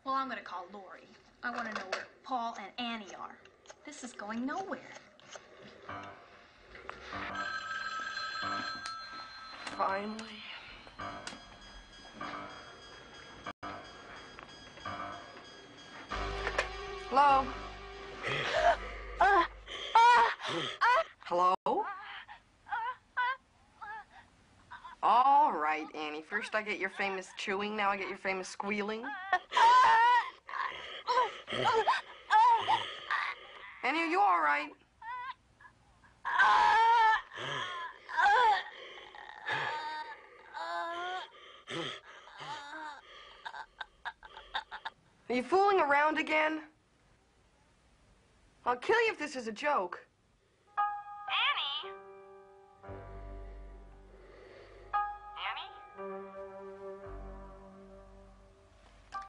Well, I'm gonna call Lori. I want to know where Paul and Annie are. This is going nowhere. Finally. Hello? Hello? All right, Annie. First I get your famous chewing, now I get your famous squealing. Annie, are you all right? Are you fooling around again? I'll kill you if this is a joke.